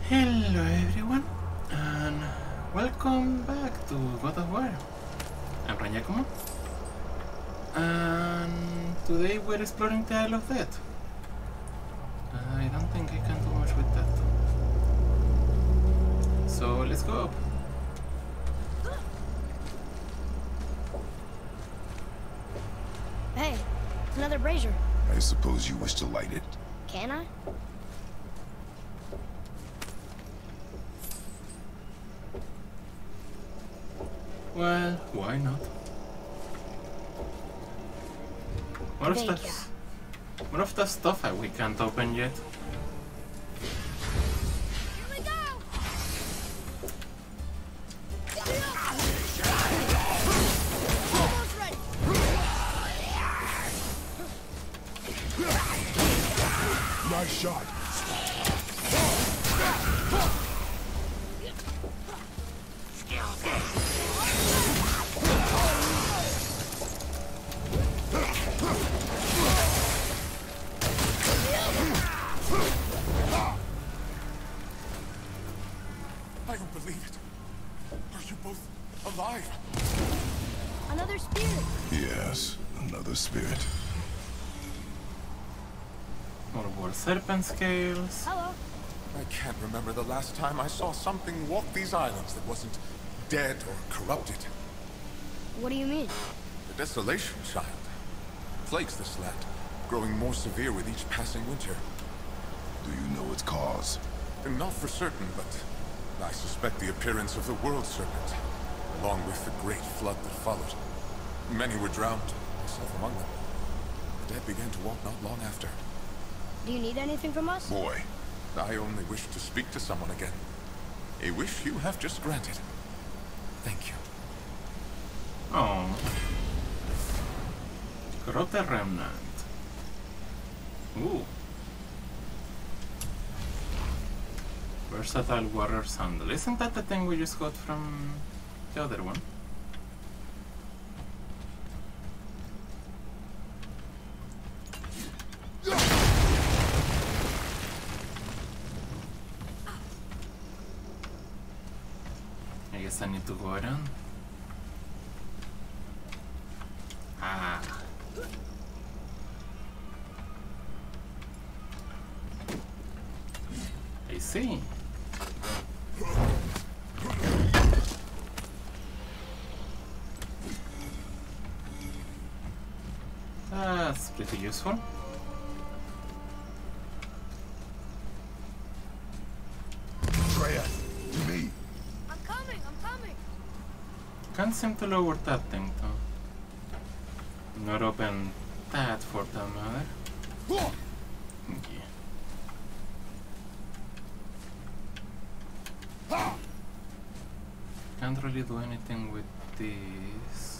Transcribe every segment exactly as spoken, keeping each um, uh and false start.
Hello everyone, and welcome back to God of War. I'm Ranyakumo, and today we're exploring the Isle of Death. I don't think I can do much with that, so let's go up. Hey, another brazier. I suppose you wish to light it. Can I? Well, why not? What if Thank that's... you. What if that's stuff that we can't open yet? Here we go! Almost ready. Nice shot. I don't believe it. Are you both alive? Another spirit. Yes, another spirit. More more serpent scales. Hello. I can't remember the last time I saw something walk these islands that wasn't dead or corrupted. What do you mean? The desolation, child. Plagues this land, growing more severe with each passing winter. Do you know its cause? Not for certain, but I suspect the appearance of the world serpent, along with the great flood that followed. Many were drowned, myself among them. The dead began to walk not long after. Do you need anything from us? Boy, I only wish to speak to someone again. A wish you have just granted. Thank you. Oh. Corrupted remnant. Ooh. Versatile warrior sandal. Isn't that the thing we just got from the other one? I guess I need to go around. Ah. I see. That's pretty useful. Atreus, to me. I'm coming, I'm coming. Can't seem to lower that thing though. Not open that for that matter. Yeah. Can't really do anything with this.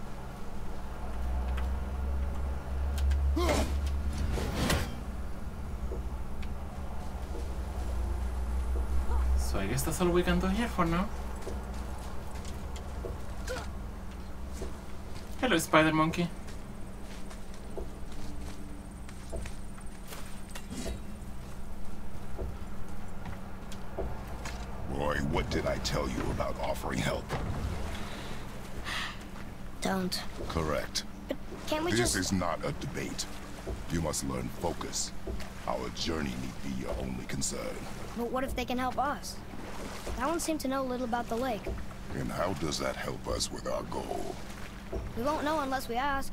So I guess that's all we can do here for now. Hello, spider monkey. Boy, what did I tell you about offering help? Don't. Correct. But can't we This just... is not a debate. You must learn focus. Our journey need be your only concern. But what if they can help us? That one seemed to know a little about the lake. And how does that help us with our goal? We won't know unless we ask.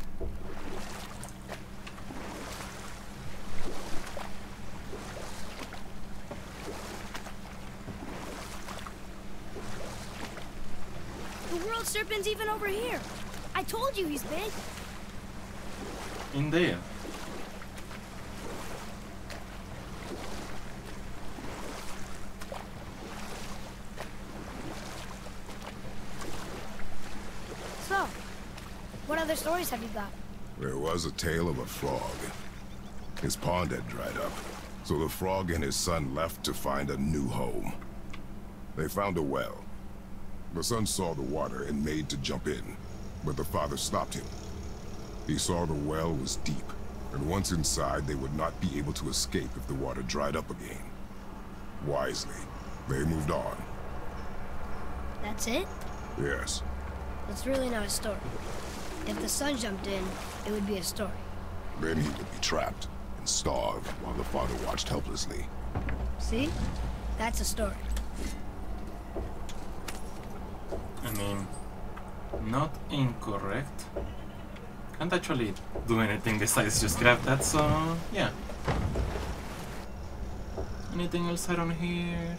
The world serpent's even over here. I told you he's big. In there. So, what other stories have you got? There was a tale of a frog. His pond had dried up, so the frog and his son left to find a new home. They found a well. The son saw the water and made to jump in, but the father stopped him. He saw the well was deep, and once inside they would not be able to escape if the water dried up again. Wisely, They moved on. That's it? Yes. It's really not a story. If the sun jumped in, it would be a story. Then he would be trapped and starve while the father watched helplessly. See? That's a story. I mean, not incorrect. Can't actually do anything besides just grab that, so yeah. Anything else around here?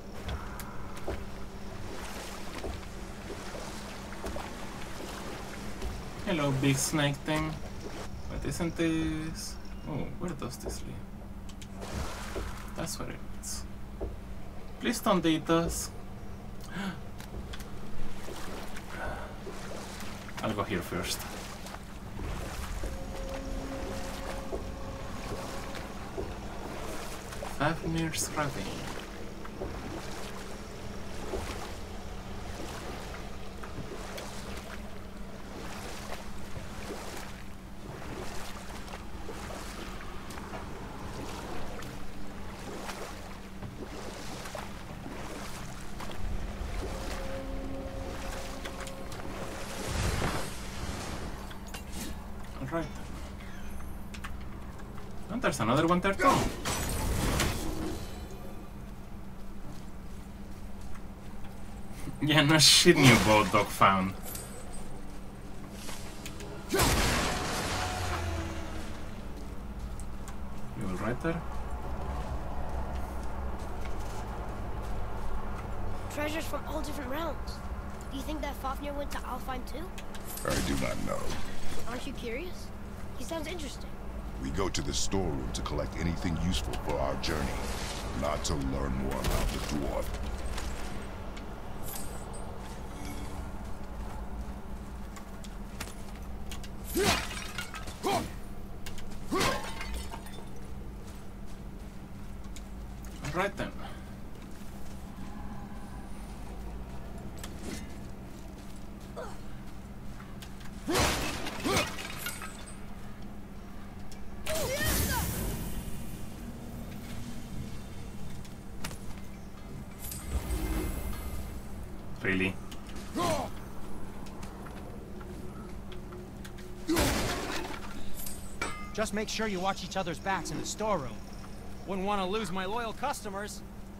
Hello, big snake thing. What isn't this? Oh, where does this lead? That's where it leads. Please don't eat us. I'll go here first. Fafnir's Ravine. Alright. And there's another one there too. Yeah, no shit, new boat dog found. You alright there? Treasures from all different realms. Do you think that Fafnir went to Alfheim too? I do not know. Aren't you curious? He sounds interesting. We go to the storeroom to collect anything useful for our journey, not to learn more about the dwarf. Right then. Really? Just make sure you watch each other's backs in the storeroom. Wouldn't want to lose my loyal customers.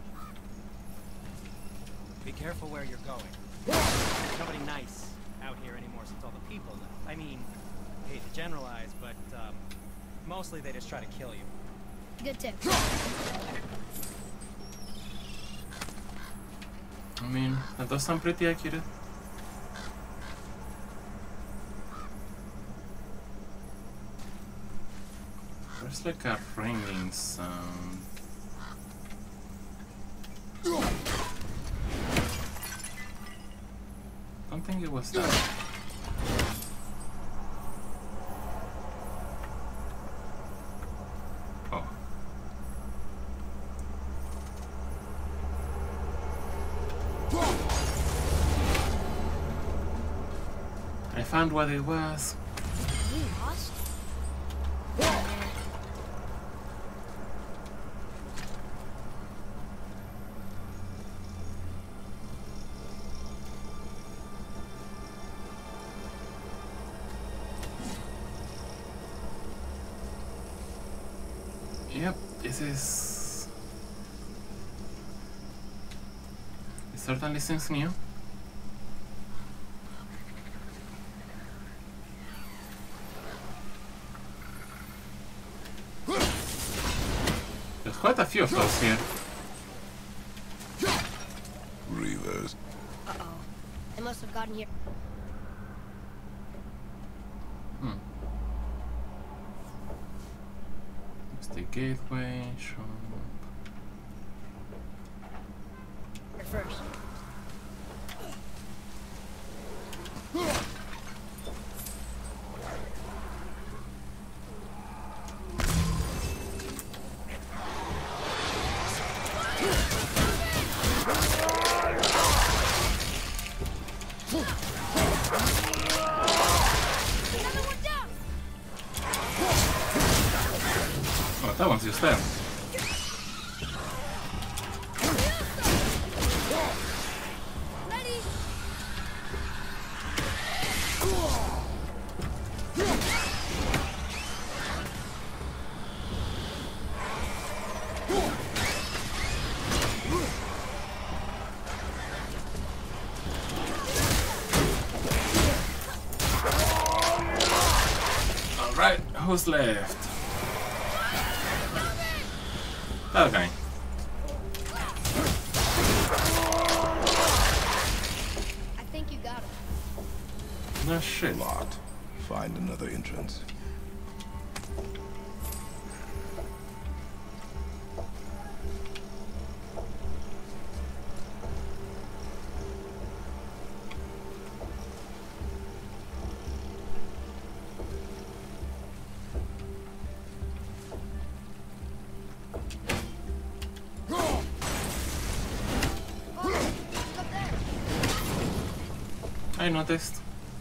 Be careful where you're going. There's nobody nice out here anymore since all the people left. I mean, I hate to generalize, but um, mostly they just try to kill you. Good tip. I mean, that does sound pretty accurate. There's like a ringing sound. I don't think it was that. Oh. I found what it was. You lost? Yep, this is... It certainly seems new. There's quite a few of those here. Reavers. Uh-oh. They must have gotten here. Hmm. It's the gateway shop. Here first. Oh, that one's just there. who's left? That guy. I think you got him. No shit. Locked. Find another entrance. I noticed.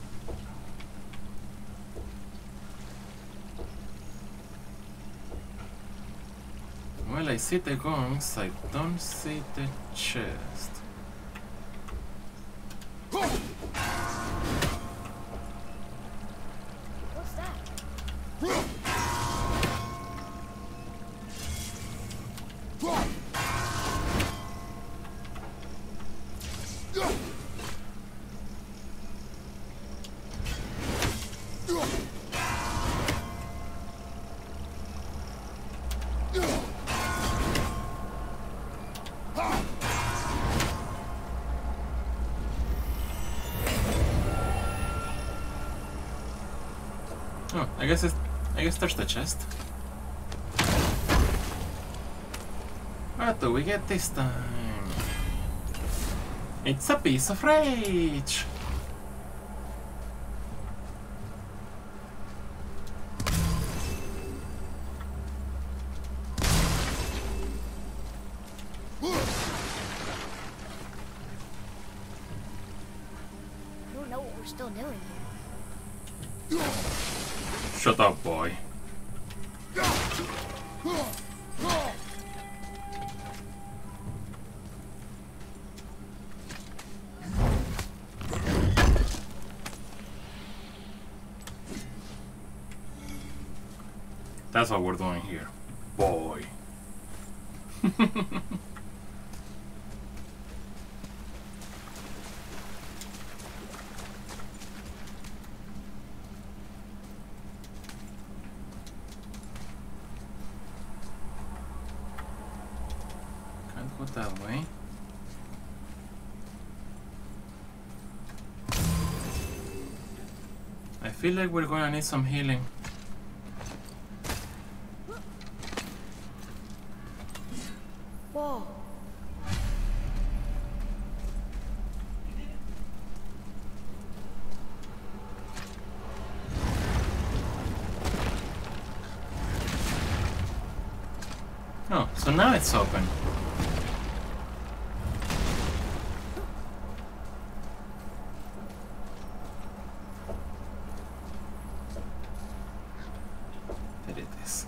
Well, I see the gongs, I don't see the chest. What's that? Oh, I guess it's, I guess there's the chest. What do we get this time? It's a piece of rage! I don't know what we're still doing here. Shut up, boy. That's what we're doing here, boy. Can't go that way. I feel like we're gonna need some healing. Whoa. Oh, so now it's open. There it is.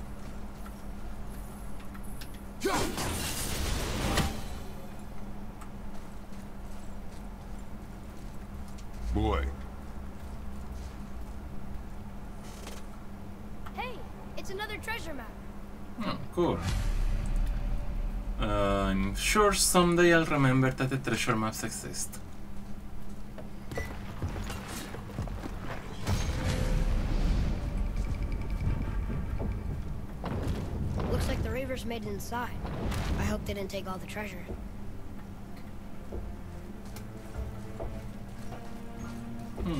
Boy, Hey, it's another treasure map. Oh, cool. Uh, I'm sure someday I'll remember that the treasure maps exist. Looks like the Reavers made it inside. I hope they didn't take all the treasure. Hmm.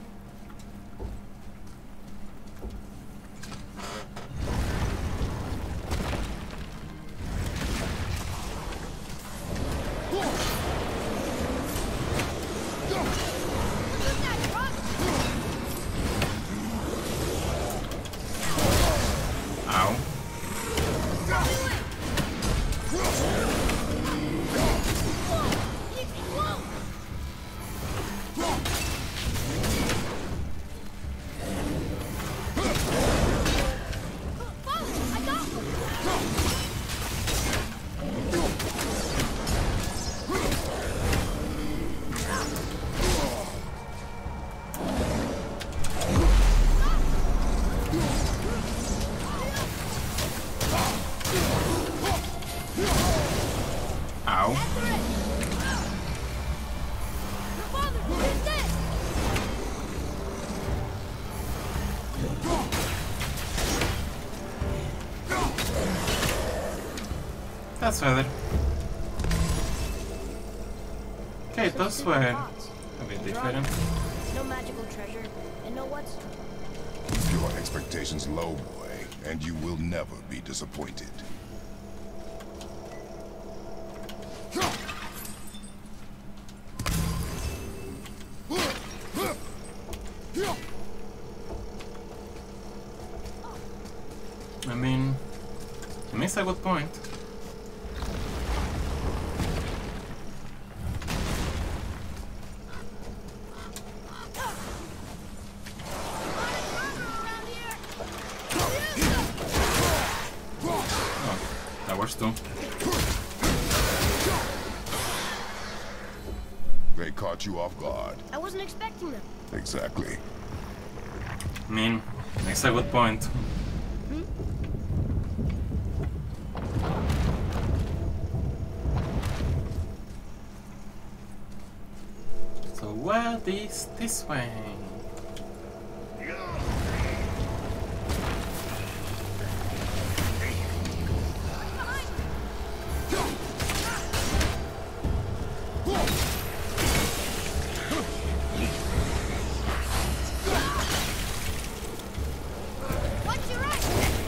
Ow. Ow. That's better. Kratos were a bit different. No magical treasure, and no what's. Keep your expectations low, boy, and you will never be disappointed. I mean, he makes a good point. Oh, that works too. They caught you off guard. I wasn't expecting them. Exactly. I mean, makes a good point. So what is this way? What's your right?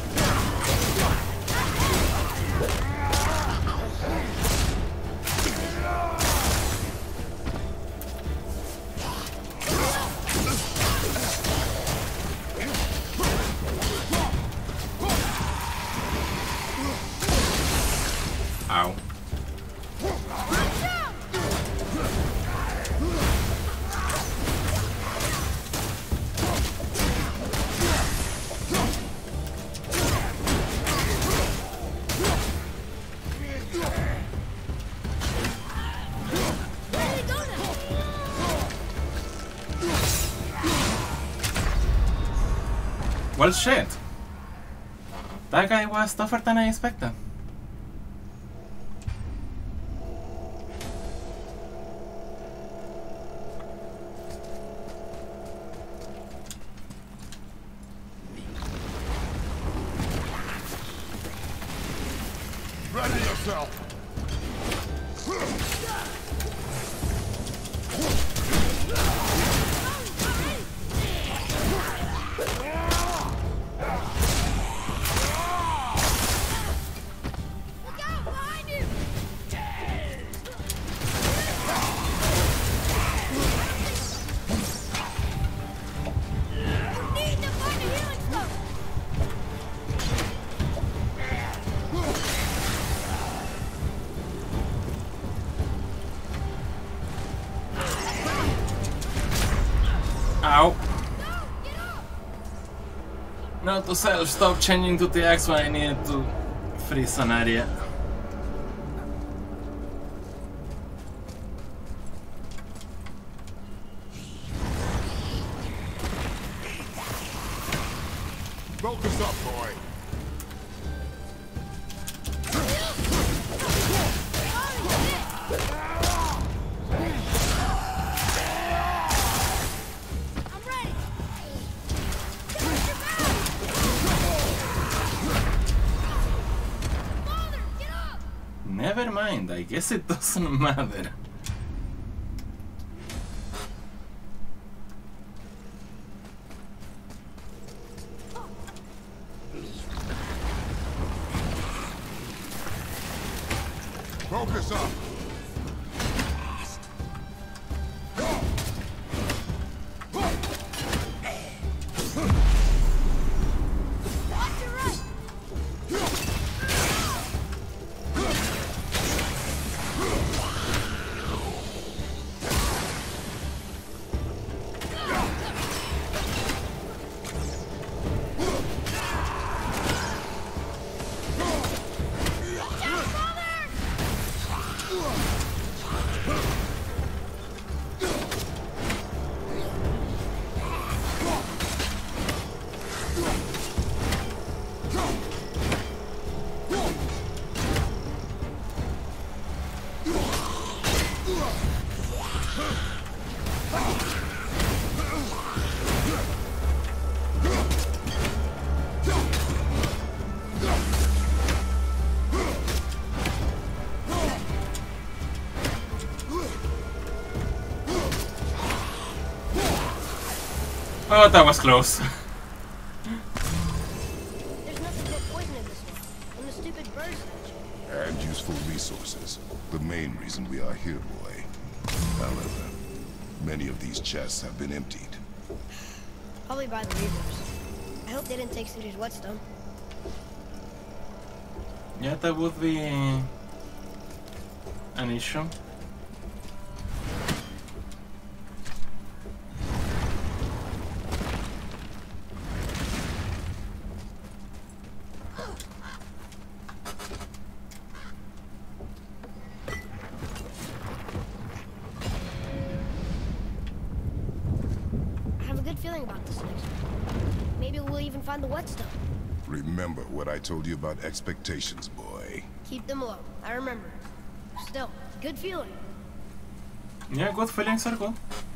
Ow. Where did he go now? Well, shit. That guy was tougher than I expected. Ready yourself! Look out behind you! You need to find a healing stone! Ow. No! Get up! Note to self, stop changing to the X when I needed to freeze an area. Focus up, boy! I'm ready! Watch your back! Father, get up! Never mind, I guess it doesn't matter. Focus up! Watch your right! Watch out, father! Oh, that was close. There's nothing but poison in this one. And the stupid birds that And useful resources. The main reason we are here, boy. However, many of these chests have been emptied. probably by the reavers. I hope they didn't take City's whetstone. Yeah, that would be an issue. I have a good feeling about this next one. Maybe we'll even find the whetstone. Remember what I told you about expectations, boy. Keep them low. I remember. Still, good feeling. Yeah, good feelings are good.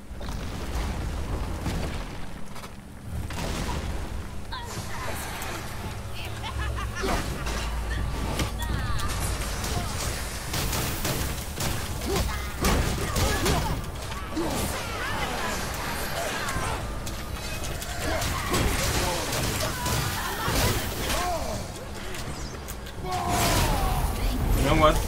You know what?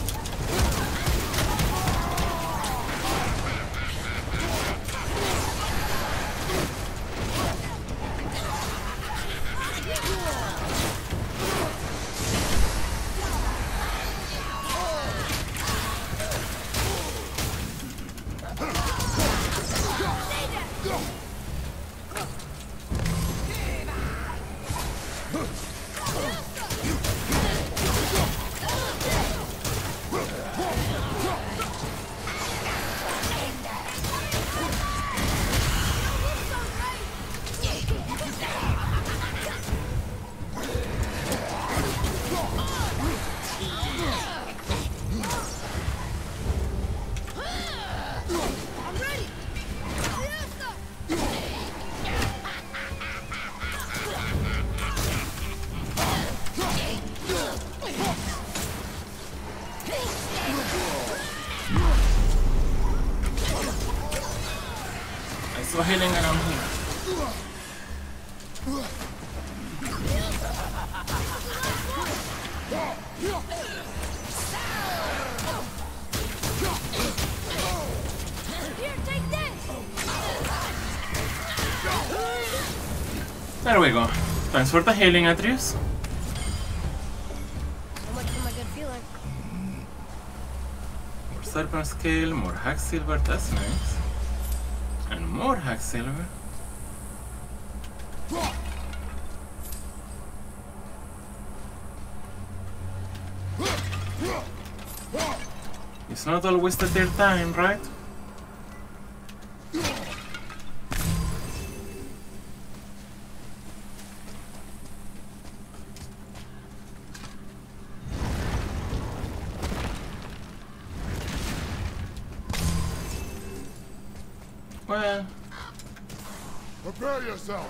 I saw healing around here. Here, take this! There we go. Thanks for the healing, Atreus. So much for my good feeling. More serpent scale, more hack silver, that's nice. And more hack silver. It's not always the third time, right? Well, Prepare yourself!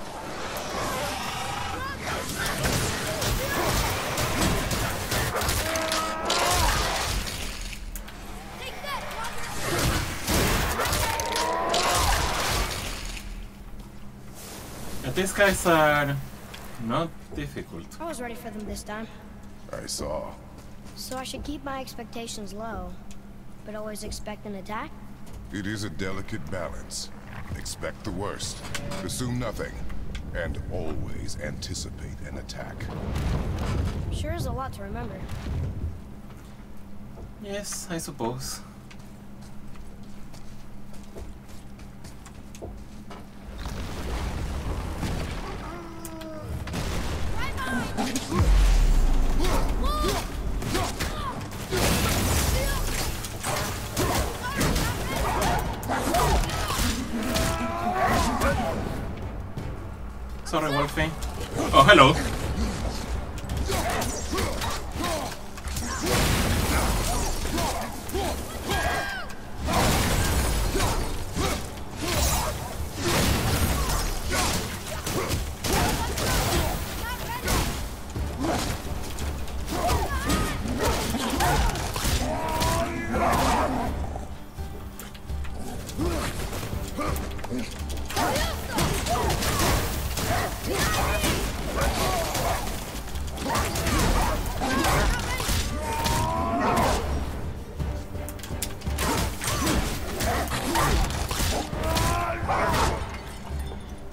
Take that! yeah, these guys are not difficult. I was ready for them this time. I saw. So I should keep my expectations low, but always expect an attack? It is a delicate balance. Expect the worst, assume nothing, and always anticipate an attack. Sure is a lot to remember. Yes, I suppose. Sorry, Wolfie. Oh, hello.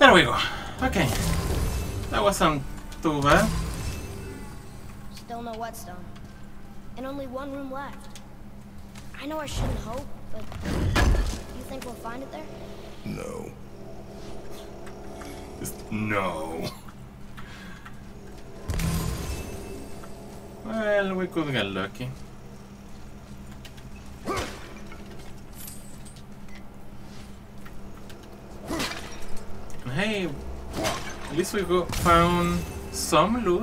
There we go. Okay. That wasn't too bad. Still no whetstone. And only one room left. I know I shouldn't hope, but you think we'll find it there? No. Just no. Well, we could get lucky. Hey, at least we go found some loot.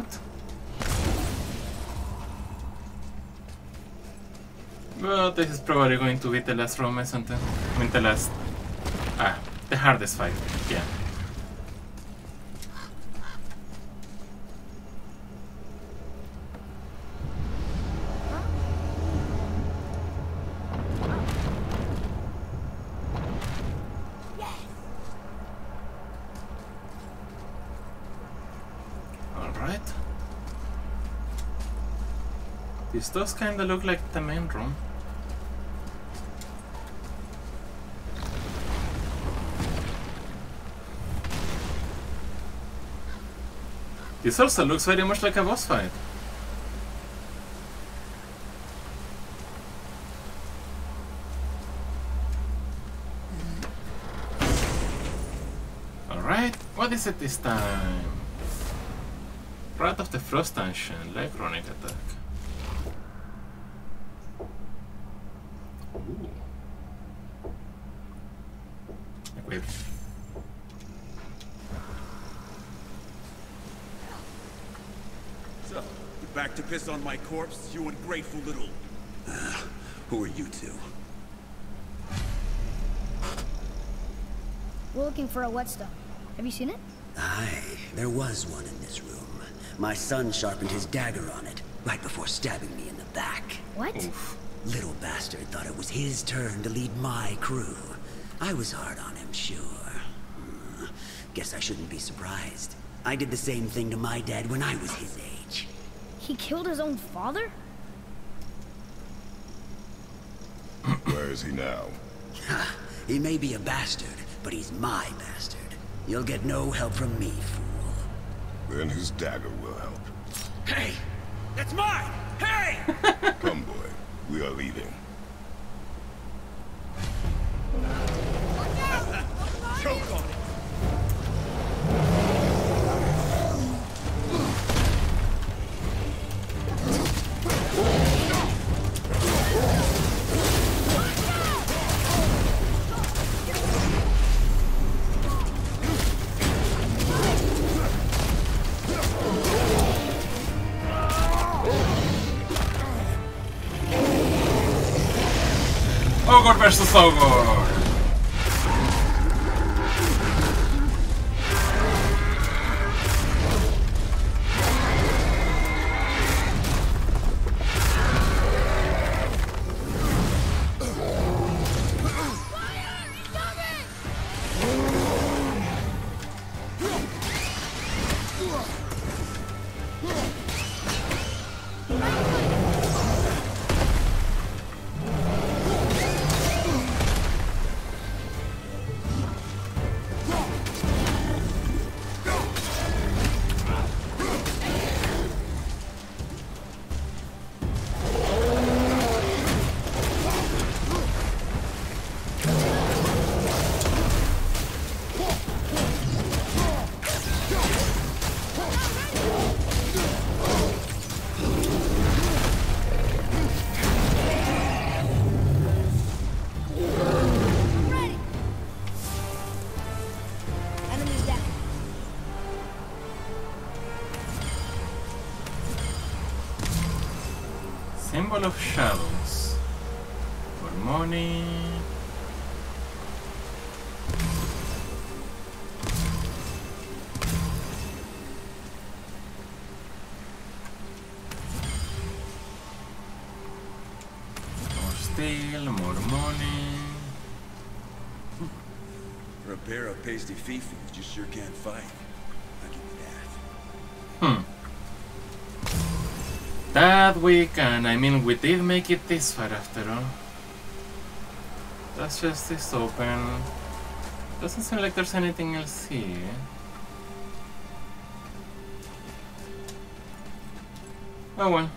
But this is probably going to be the last room, isn't it? I mean, the last... Ah, the hardest fight, yeah. Alright. This does kinda look like the main room. This also looks very much like a boss fight. Alright, what is it this time? Wrath of the Frost Ancient, live chronic attack. Ooh. Wait. So, you back to piss on my corpse, you ungrateful little... Uh, who are you two? We're looking for a whetstone. Have you seen it? Aye, there was one in this room. My son sharpened his dagger on it, right before stabbing me in the back. What? Oof. Little bastard thought it was his turn to lead my crew. I was hard on him, sure. Hmm. Guess I shouldn't be surprised. I did the same thing to my dad when I was his age. He killed his own father? Where is he now? Ha! He may be a bastard, but he's my bastard. You'll get no help from me, fool. Then his dagger will help. Hey! That's mine! Hey! Come, boy. We are leaving. Choke on it! Ogre versus Ogre! Symbol of shadows. For money. More steel, more money. For a pair of pasty fifis, you sure can't fight. I'll give you that. Hmm. That we can. I mean, we did make it this far after all. That's just this open. Doesn't seem like there's anything else here. Oh well.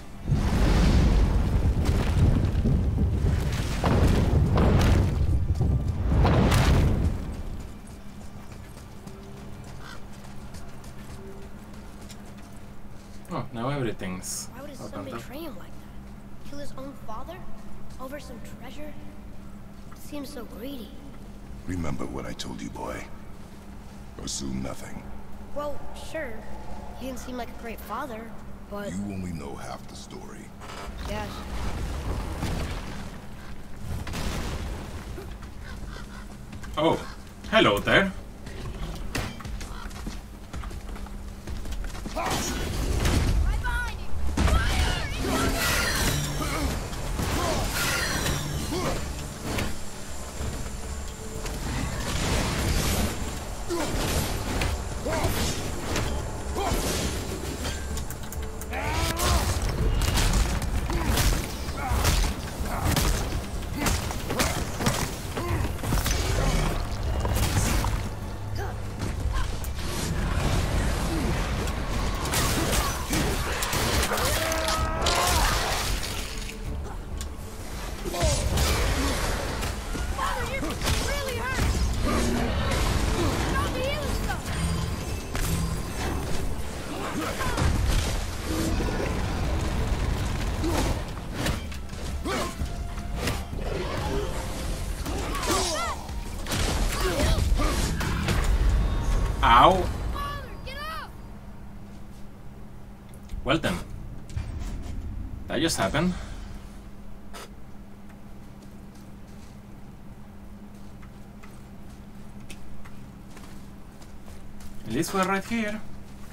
Oh, now everything's Why would his son opened up. betray him like that? Kill his own father? Over some treasure? Seems so greedy. Remember what I told you, boy. Assume nothing. Well, sure. He didn't seem like a great father, but... You only know half the story. Yes. Oh, hello there. Right behind you! Fire! Ow! Well then. That just happened. At least we're right here.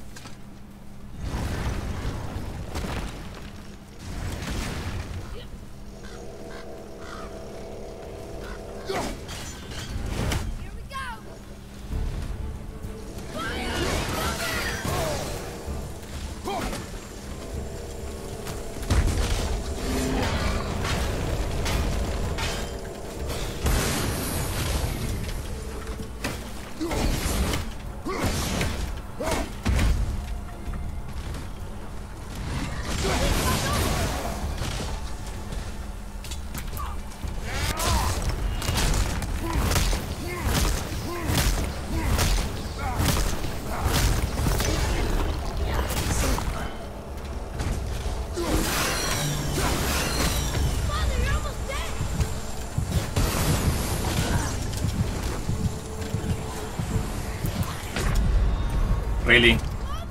Really?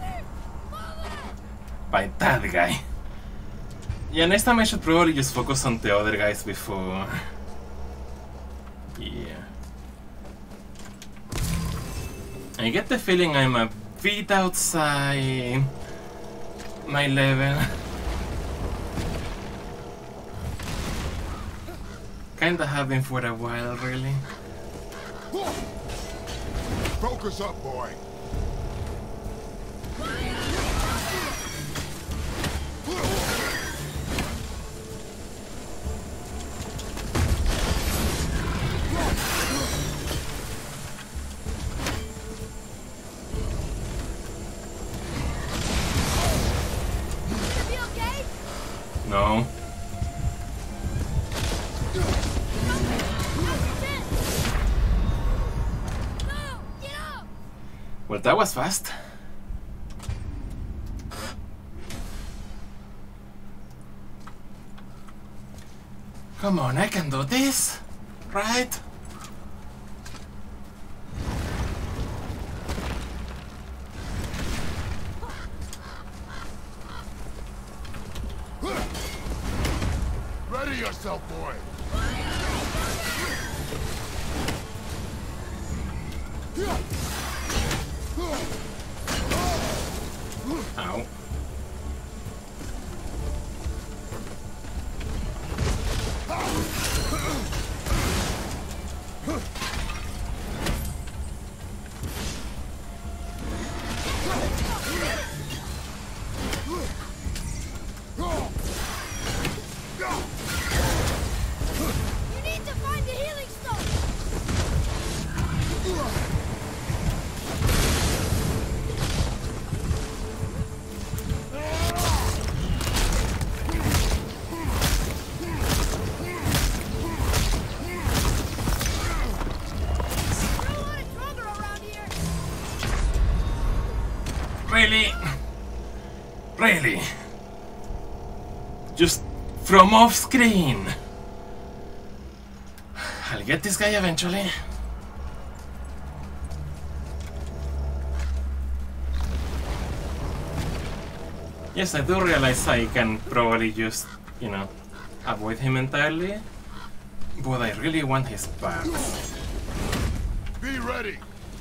By that guy. Yeah, next time I should probably just focus on the other guys before. Yeah. I get the feeling I'm a bit outside my level. Kinda have been for a while, really. Focus up, boy. No. Well, that was fast. Come on, I can do this, right? Ready yourself, boy. Ow. Really? Really? Just from off screen. I'll get this guy eventually. Yes, I do realize I can probably just, you know, avoid him entirely, but I really want his parts. Be ready.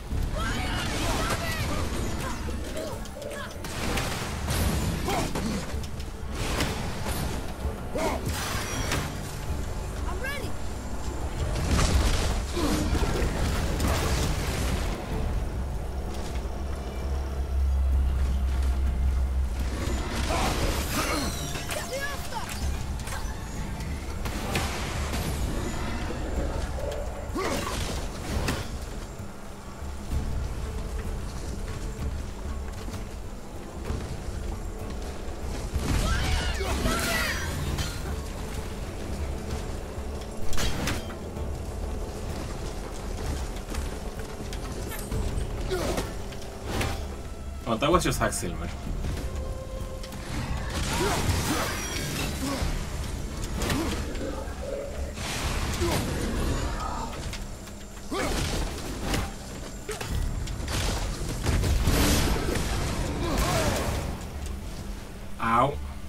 I'm ready. Oh, that was just Hack Silver. Ow.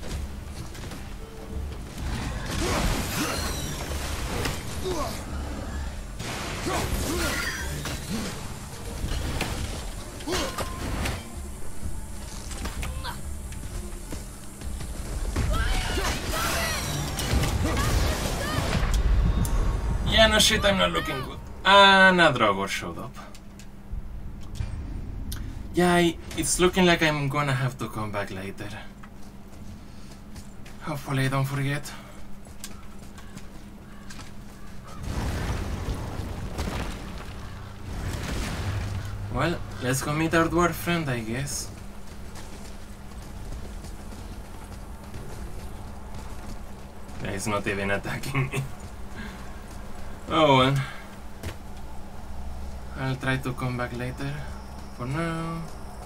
Yeah, no shit, I'm not looking good. And a Drogor showed up. Yeah, I, it's looking like I'm gonna have to come back later. Hopefully I don't forget. Well, let's go meet our dwarf friend, I guess. Yeah, he's not even attacking me. Oh well. I'll try to come back later. For now.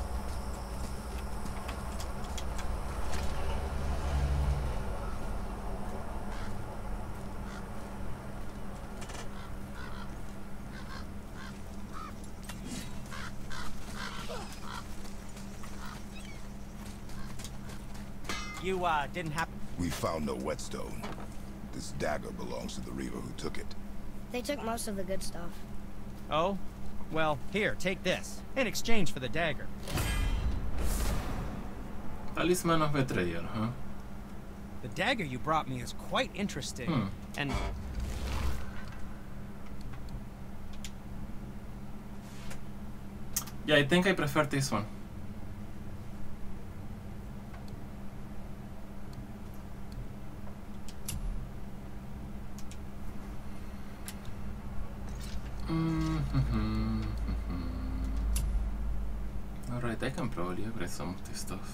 You, uh, didn't happen... We found no whetstone. This dagger belongs to the Reaver who took it. They took most of the good stuff. Oh? Well, here, take this. In exchange for the dagger. Talisman of Betrayal, huh? The dagger you brought me is quite interesting. Hmm. And... Yeah, I think I prefer this one. Mm-hmm. Alright, I can probably upgrade some of this stuff.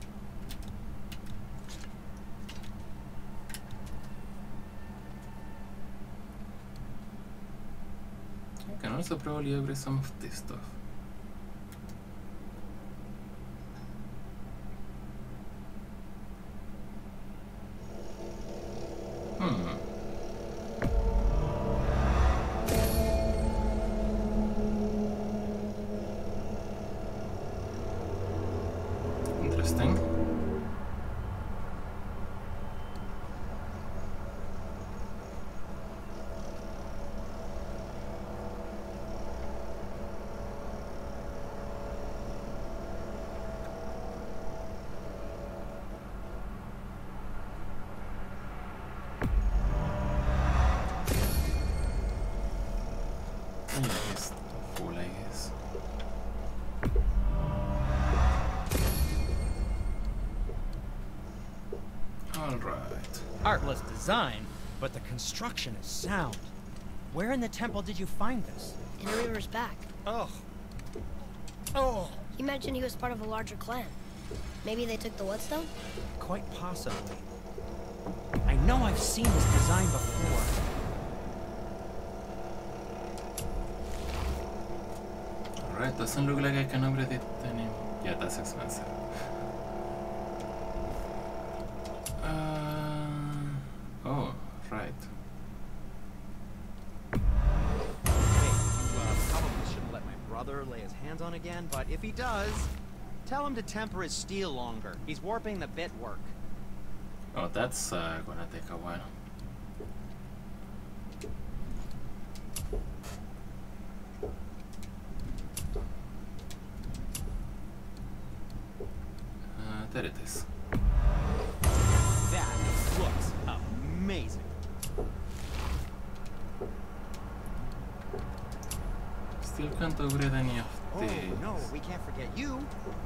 I can also probably upgrade some of this stuff. Hmm. Interesting. Yes, full, I guess. All right. Artless design, but the construction is sound. Where in the temple did you find this? In the Reaver's back. Oh. Oh. He mentioned he was part of a larger clan. Maybe they took the whetstone? Quite possibly. I know I've seen this design before. Alright, doesn't look like I can upgrade it anymore. Yeah, that's expensive. Uh, oh, right. Hey, you uh, probably shouldn't let my brother lay his hands on again, but if he does, tell him to temper his steel longer. He's warping the bit work. Oh, that's uh, gonna take a while. Uh, there it is. That looks amazing. Still can't upgrade any of Oh these. no, we can't forget you.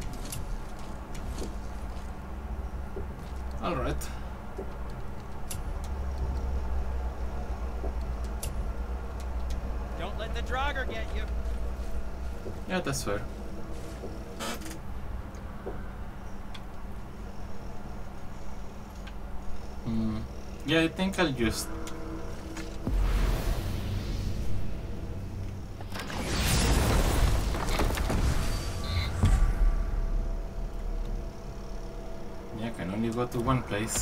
Alright. Don't let the Draugr get you. Yeah, that's fair. Hmm. Yeah, I think I'll just... Yeah, I can only go to one place.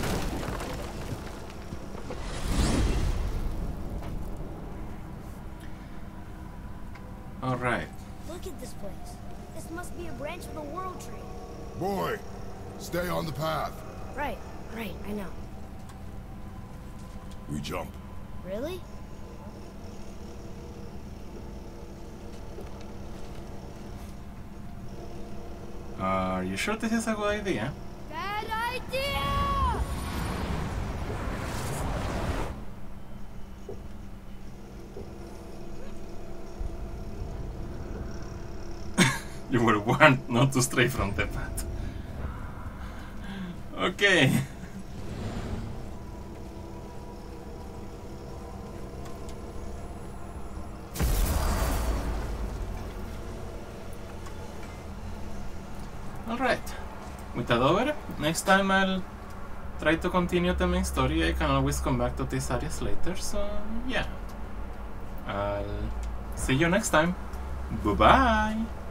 Alright. Look at this place. This must be a branch of the World Tree. Boy, stay on the path. Right, right, I know. We jump. Really? Uh, are you sure this is a good idea? Bad idea! You were warned not to stray from the path. Okay. Alright. With that over, next time I'll try to continue the main story. I can always come back to these areas later, so yeah. I'll see you next time. Bye bye!